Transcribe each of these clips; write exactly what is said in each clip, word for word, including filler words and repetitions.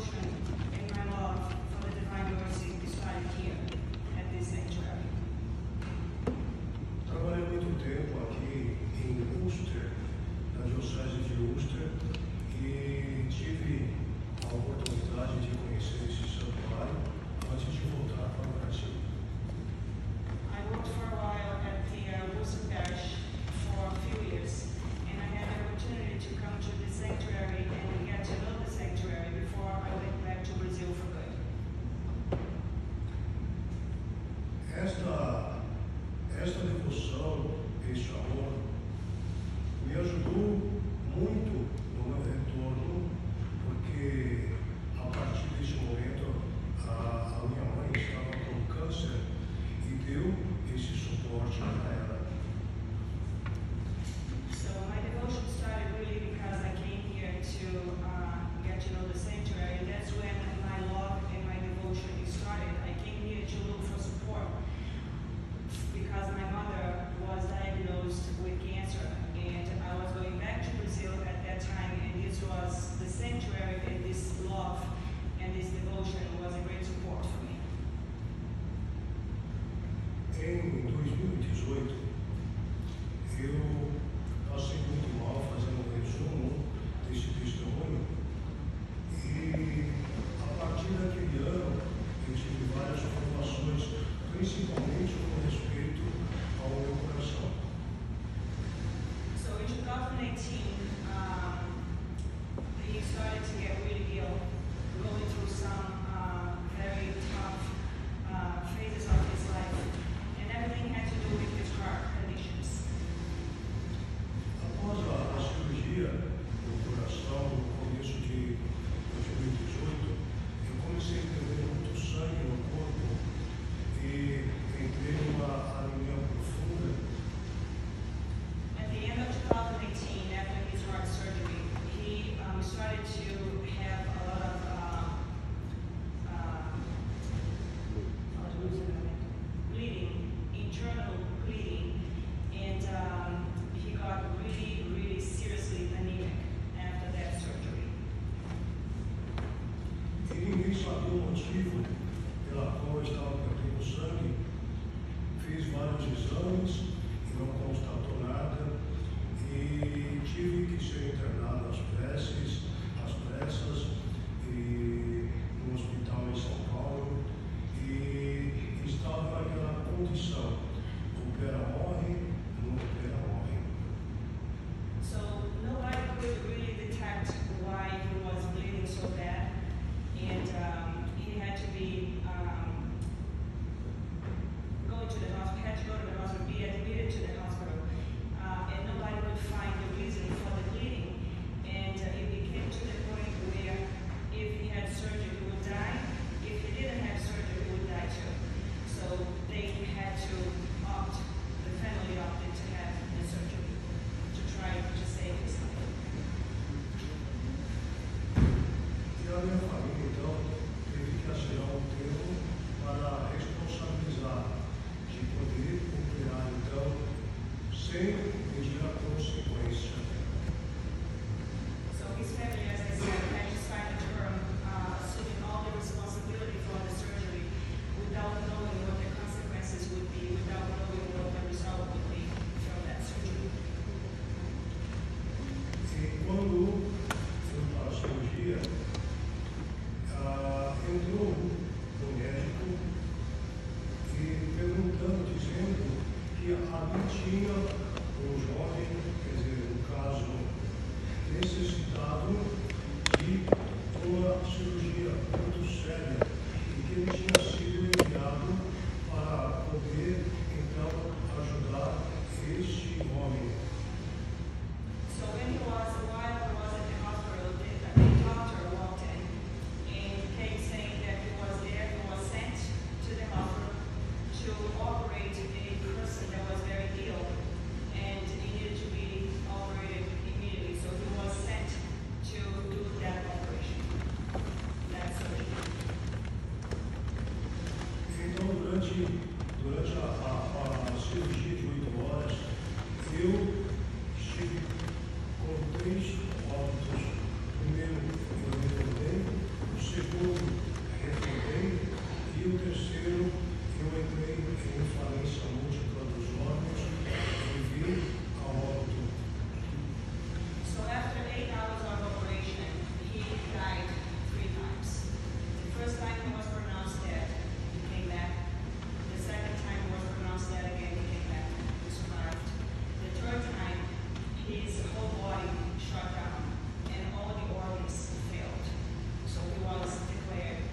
devotion and my love for the divine mercy started here at this sanctuary. Trabalhei muito tempo aqui em Ulster, na diocese de Ulster, e tive a oportunidade de conhecer esse santuário antes de voltar para o Brasil. I worked for a while at the uh, Worcester Parish for a few years, and I had the opportunity to come to the sanctuary and get to know the sanctuary before I went back to Brazil for good. Esta, esta devoção, este amor, me ajudou muito no meu retorno, porque a partir desse momento a, a minha mãe estava com câncer e deu esse suporte para ela. So my devotion started really because I came here to uh, get to know the sanctuary, and that's when my love and my devotion started. I came here to look for support because my mother was diagnosed with cancer, and I was going back to Brazil at that time, and this was the sanctuary, and this love and this devotion was a great support for me. Em dois mil e dezoito, eu passei muito mal fazendo um resumo desse testemunho e a partir daquele ano eu tive várias formações, principalmente com respeito ao meu coração. So in two thousand eighteen, um, he started to get really ill, going through some uh, very tough uh, phases of his life, and everything had to do with his heart conditions. Após a, a cirurgia do coração, no começo de dois mil e dezoito, eu comecei a perder muito sangue no corpo e entrei numa anemia profunda. At the end of two thousand eighteen, after his heart surgery, he um, started to have a lot of uh, uh, bleeding, internal bleeding, and um, he got really, really seriously anemic after that surgery. E ninguém sabia o motivo pela qual eu estava perdendo sangue. Fiz vários exames e não constatou nada. E tive que ser internado às pressas, às pressas, e no hospital em São Paulo. E estava naquela condição: opera, morre, não opera, morre. So nobody could really detect why he was bleeding so bad, and um, he had to be um, going to the hospital. Had to go to the hospital, be admitted to the hospital, uh, and nobody could find the reason for the bleeding. And uh, it became to the point where if he had surgery, he would die. If he didn't have surgery, he would die too. So they had to opt. The family opted to have the surgery to try to save his life. E a minha família, então, teve que assinar um termo para responsabilizar de poder operar, então, sem medir a consequência. So his family, as I said, had to sign a term uh, assuming all the responsibility for the surgery without knowing what the consequences would be, without knowing what the result would be from that surgery. E quando fui para a cirurgia, ah, entrou o médico e perguntando, dizendo que ali tinha um jovem, quer dizer, no caso, necessitado de uma cirurgia muito séria e que ele tinha sido enviado para poder, então, ajudar este homem. So when he was, while he was at the hospital, the, the doctor walked in and came saying that he was there, he was sent to the hospital to operate a person that was very ill, and he needed to be operated immediately. So he was sent to do that operation. segundo, reformei. E o terceiro, eu entrei em falência múltipla dos órgãos e vi a óbito. So after eight hours of operation, he died three times. The first time he was pronounced dead, he came back. The second time he was pronounced dead again, he came back. He survived. The third time, his whole body shut down and all the organs failed. So he was declared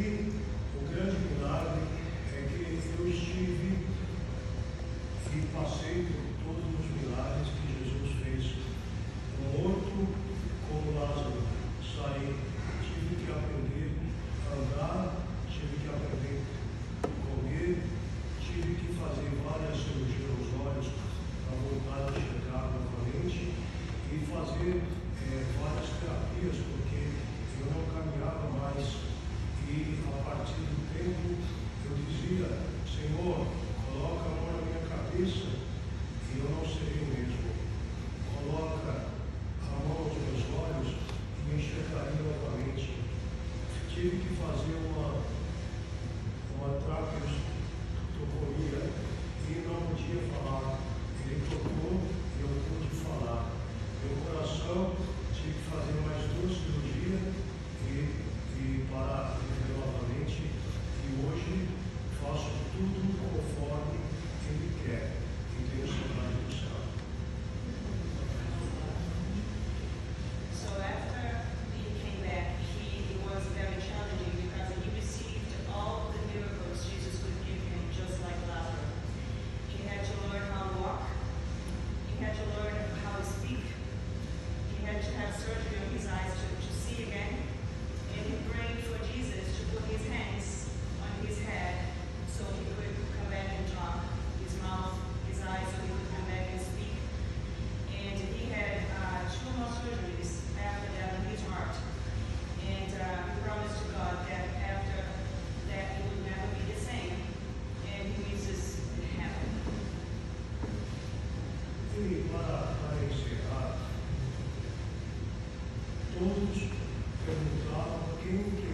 E o grande milagre é que eu estive e passei por todos os milagres que Jesus fez. Um morto como Lázaro saí, tive que aprender a andar, tive que aprender a comer, tive que fazer várias cirurgias nos olhos para voltar a enxergar novamente e fazer é, várias terapias, porque eu não caminhava mais. E a partir do tempo eu dizia: Senhor, coloca a mão na minha cabeça e eu não serei o mesmo. Coloca a mão aos meus olhos e me enxergarei novamente. Tive que fazer uma, uma traqueotomia e não podia falar. Ele tocou e eu pude falar. Meu coração, tive que fazer mais duas cirurgias e, e para viver novamente. E hoje faço tudo conforme Ele quer e tenho saudade do céu. So after he came back, he, it was very challenging because he received all the miracles Jesus could give him, just like Lazarus. He had to learn how to walk. He had to learn how to speak. He had to have surgery on his eyes to, to see again. And he prayed for Jesus to put his hands on his head so he could come back and talk, his mouth, his eyes, so he could come back and speak. And he had uh, two more surgeries after that on his heart. And uh, he promised to God that after that he would never be the same. And he wishes it happened. E para, para encerrar, todos perguntavam quem que